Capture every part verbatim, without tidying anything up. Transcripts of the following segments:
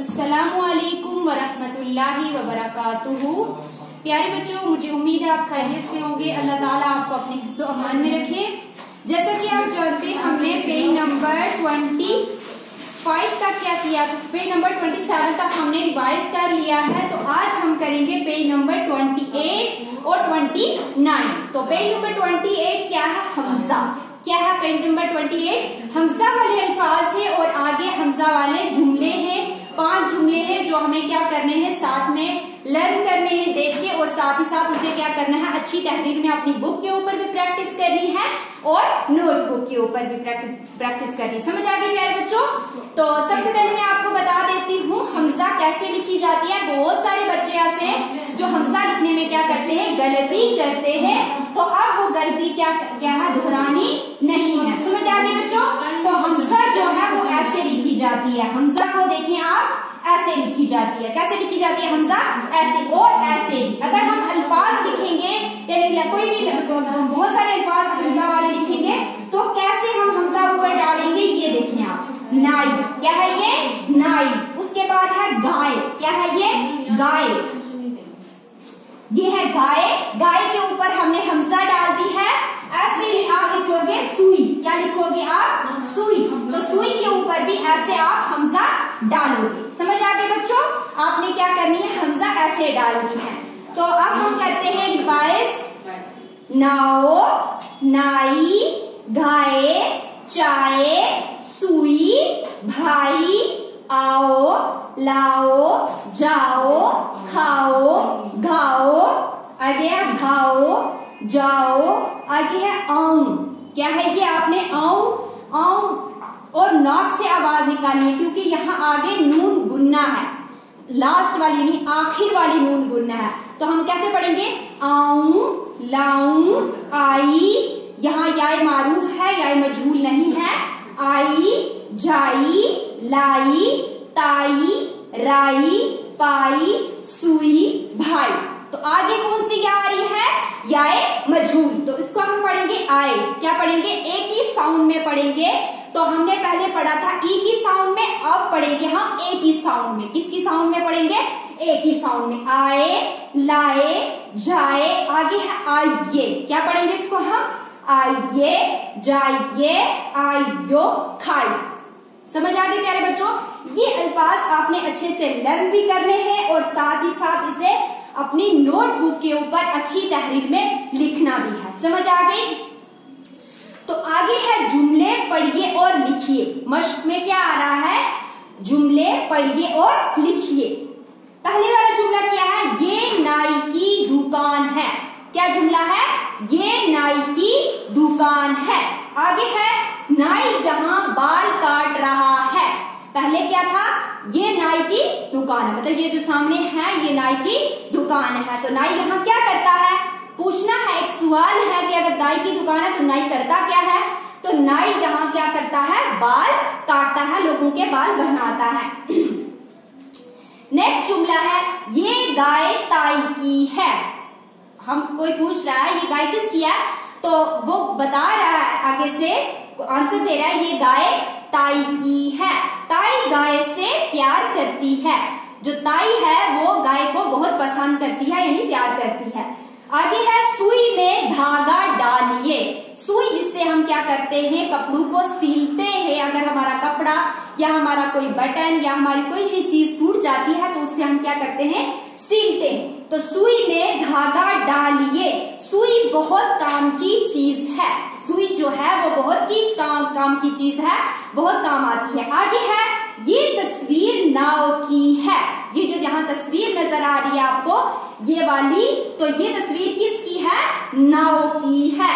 अस्सलामुअलैकुम वरहमतुल्लाहि वबरकातुहू। प्यारे बच्चों, मुझे उम्मीद है आप खैरियत से होंगे। अल्लाह ताला आपको अपने हिफ्ज़ो अमान में रखे। जैसा कि आप जानते हैं, हमने पेज नंबर पच्चीस तक क्या किया, पेज नंबर सत्ताईस तक हमने रिवाइज कर लिया है। तो आज हम करेंगे पेज नंबर अट्ठाईस और उनतीस। तो पेज नंबर अट्ठाईस क्या है? हमजा। क्या है पेज नंबर अट्ठाईस? हमजा वाले अल्फाज है और आगे हमजा वाले जुमले हैं। पांच जुमले हैं जो हमें क्या करने हैं, साथ में लर्न करने हैं देख के, और साथ ही साथ उसे क्या करना है, अच्छी तहरीर में अपनी बुक के ऊपर भी प्रैक्टिस करनी है और नोटबुक के ऊपर भी प्रैक्टिस करनी है। समझ आ गई प्यारे बच्चों? तो सबसे पहले मैं आपको बता देती हूँ हमजा कैसे लिखी जाती है। बहुत सारे बच्चे ऐसे जो हमजा लिखने में क्या करते हैं, गलती करते हैं। तो अब वो गलती क्या क्या है, दोहरानी नहीं है। समझ आ गई बच्चों? तो हमजा जो है वो ऐसे लिखी जाती है। हमजा को देखें आप, ऐसे लिखी जाती है। कैसे लिखी जाती है हमजा? ऐसे और ऐसे। अगर हम अल्फाज लिखेंगे, यानी कोई भी बहुत सारे अल्फाज हमजा वाले लिखेंगे, तो कैसे हम हमजा ऊपर डालेंगे ये देखें आप। नाई, क्या है ये? नाई। उसके बाद है गाय। क्या है ये? गाय। ये है गाय। गाय के ऊपर हमने हमजा डाल दी है। ऐसे ही आप लिखोगे सुई। क्या लिखोगे आप? सुई। तो सुई के ऊपर भी ऐसे आप हमजा डालोगे। समझ आ गए बच्चों? आपने क्या करनी है, हमजा ऐसे डालनी है। तो अब हम करते हैं रिवाइज। नाओ, नाई, गाय, चाय, सुई, भाई, आओ, लाओ, जाओ, खाओ, घाओ, आगे है घाओ, जाओ, आगे है आऊं। क्या है ये? आपने आऊं आऊं और नाक से आवाज निकालनी है, क्योंकि यहाँ आगे नून गुन्ना है। लास्ट वाली नहीं, आखिर वाली नून गुन्ना है। तो हम कैसे पढ़ेंगे? आऊं, लाऊं, आई, यहाँ याय मारूफ है, याय मजहूल नहीं है। आई, जाई, लाई, ताई, राई, पाई, सुई, भाई। तो आगे कौन सी क्या आ रही है? याय मजहूल। तो इसको हम पढ़ेंगे आए। क्या पढ़ेंगे? एक ही साउंड में पढ़ेंगे। तो हमने पहले पढ़ा था ई की साउंड में, अब पढ़ेंगे हम ए की साउंड में। किसकी साउंड में पढ़ेंगे? ए की साउंड में। आए, लाए, जाए, आगे है आइए। क्या पढ़ेंगे इसको हम? आइए, जाइए, आइयो, खाई। समझ आ गई प्यारे बच्चों? ये अल्फाज आपने अच्छे से लर्न भी करने हैं और साथ ही साथ इसे अपनी नोटबुक के ऊपर अच्छी तहरीर में लिखना भी है। समझ आ गई? तो आगे है जुमले पढ़िए और लिखिए। मश्क में क्या आ रहा है? जुमले पढ़िए और लिखिए। पहले वाला जुमला क्या है? ये नाई की दुकान है। क्या जुमला है? ये नाई की दुकान है। आगे है नाई यहाँ बाल काट रहा है। पहले क्या था? ये नाई की दुकान है, मतलब ये जो सामने है ये नाई की दुकान है। तो नाई यहाँ क्या करता है? पूछना है, एक सवाल है कि अगर नाई की दुकान है तो नाई करता क्या है? तो नाई यहाँ क्या करता है? बाल काटता है, लोगों के बाल बनाता है। नेक्स्ट जुमला है ये गाय ताई की है। हम कोई पूछ रहा है ये गाय किसकी है, तो वो बता रहा है, आगे से आंसर दे रहा है ये गाय ताई की है। ताई गाय से प्यार करती है। जो ताई है वो गाय को बहुत पसंद करती है, यानी प्यार करती है। आगे है सुई में धागा डालिए। सुई जिससे हम क्या करते हैं, कपड़ों को सीलते हैं। अगर हमारा कपड़ा या हमारा कोई बटन या हमारी कोई भी चीज टूट जाती है तो उससे हम क्या करते हैं, सीलते हैं। तो सुई में धागा डालिए। सुई बहुत काम की चीज है। सुई जो है वो बहुत की काम काम की चीज है, बहुत काम आती है। आगे है ये तस्वीर नाव की है। ये जो यहाँ तस्वीर नजर आ रही है आपको, ये वाली, तो ये तस्वीर किसकी है? नाव की है।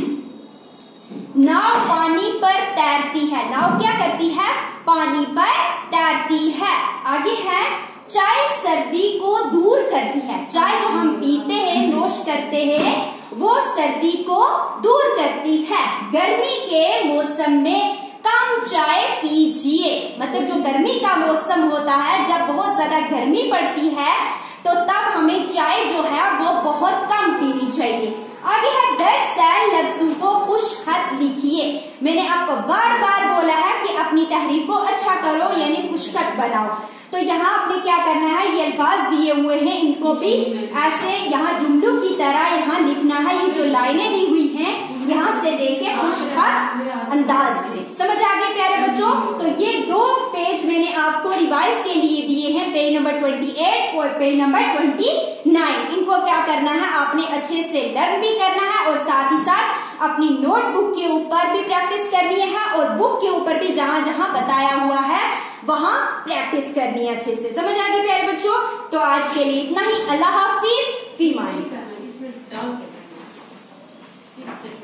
नाव पानी पर तैरती है। नाव क्या करती है? पानी पर तैरती है। आगे है चाय सर्दी को दूर करती है। चाय जो हम पीते हैं, नोश करते हैं, वो सर्दी को दूर करती है। गर्मी के मौसम में कम चाय पीजिए। मतलब जो गर्मी का मौसम होता है, जब बहुत ज्यादा गर्मी पड़ती है, तो तब हमें चाय जो है वो बहुत कम पीनी चाहिए। आगे है दर्ज सैल लफ्जों को खुश खत लिखिए। मैंने आपको बार बार बोला है कि अपनी तहरीर को अच्छा करो, यानी खुश खत बनाओ। तो यहाँ आपने क्या करना है, ये अल्फाज दिए हुए हैं इनको भी ऐसे यहाँ जुमलों की तरह यहाँ लिखना है। ये जो लाइनें दी हुई हैं यहाँ से लेके खुशखत अंदाज में, समझ आ गए प्यारे बच्चों। तो ये दो पेज मैंने आपको रिवाइज के लिए दिए हैं, पेज नंबर अट्ठाईस और पेज नंबर उनतीस। इनको क्या करना है, आपने अच्छे से लर्न भी करना है और साथ ही साथ अपनी नोटबुक के ऊपर भी प्रैक्टिस करनी है और बुक के ऊपर भी जहां जहां बताया हुआ है वहां प्रैक्टिस करनी है अच्छे से। समझ आ गई प्यारे बच्चों। तो आज के लिए इतना ही। अल्लाह हाफिज, फी मालिक।